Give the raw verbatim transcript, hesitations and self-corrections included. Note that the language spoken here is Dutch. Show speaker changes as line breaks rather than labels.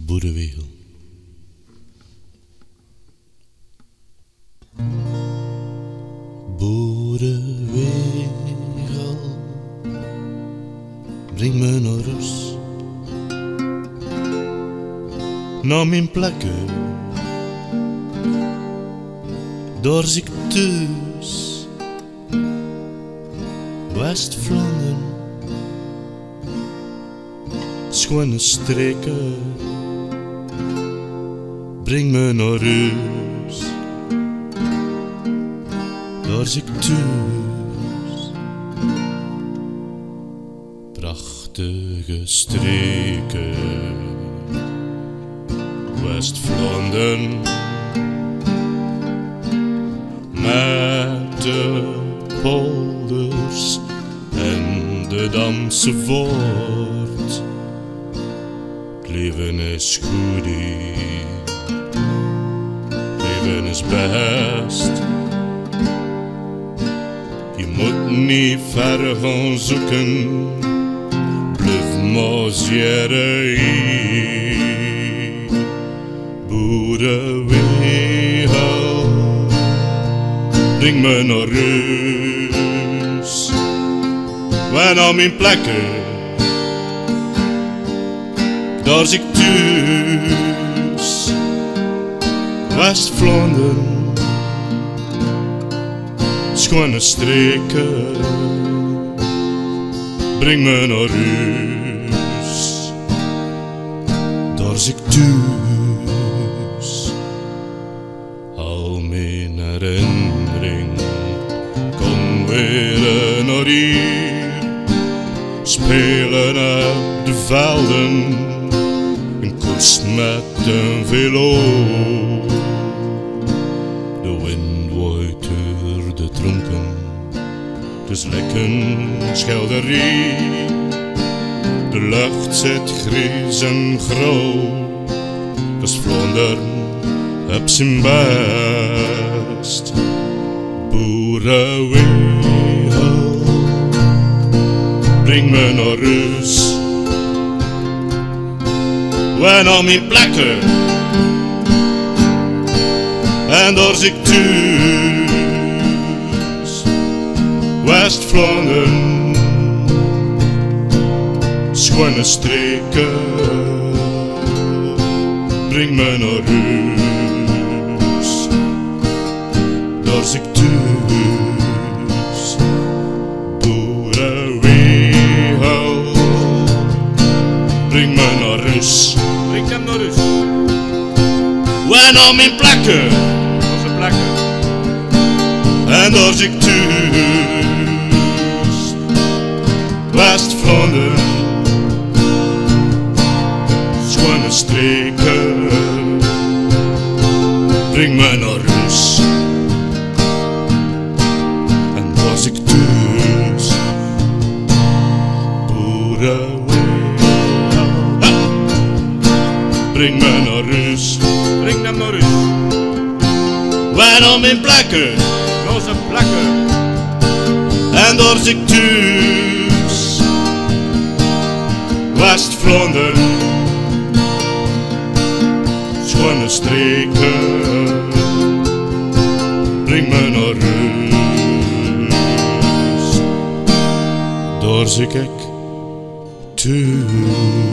Boerewegel. Boerewegel, breng me naar rust, naar mijn plekken, daar zie ik thuis, West-Vlaanderen, schone streken, breng me naar huis, daar zie ik thuis, prachtige streken, West-Vlaanderen, met de polders en de Damse voort. Het leven is goed hier, het leven is best. Je moet niet ver gaan zoeken, blijf maar zitten hier. Boerewegel, breng me naar huis, wen aan mijn plekken, daar zie ik thuis, West-Vlaanderen, schone streken, breng me naar huis, daar zie ik thuis. Al mijn herinnering, kom weer naar hier, spelen op de velden, een koers met een velo. De wind waait door de tronken, het is lekker schilderie. De lucht zit grijs en grauw, het is Vlaanderen op zijn best. Boerewegel, breng me naar huis, wen aan mijn plekken, en daar zie ik thuis, West-Vlaanderen, schone streken, breng me naar huis, daar zie ik thuis. Boerewegel, breng me naar huis,
Breng hem naar huis.
wen aan mijn plekken,
Onze plekken.
en daar zie ik thuis, West-Vlaanderen, schone streken, breng me naar huis, en daar zie ik thuis. Boerewegel, ha! Breng me naar huis,
Breng hem naar huis.
wen aan mijn plekken,
Onze plekken.
en daar zie ik thuis, West-Vlaanderen, schone streken, breng me naar huis, daar zie ik thuis.